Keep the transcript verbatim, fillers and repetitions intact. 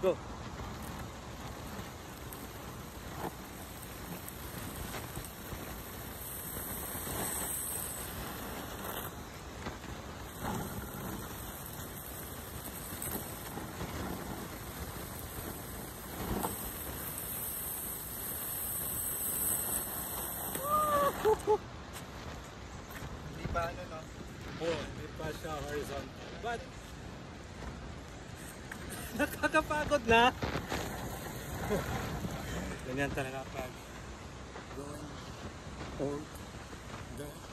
Go! Hindi pa ano no? Oo, hindi pa siya horizontal. But, nakakapagod na. Ganyan talaga pag going old.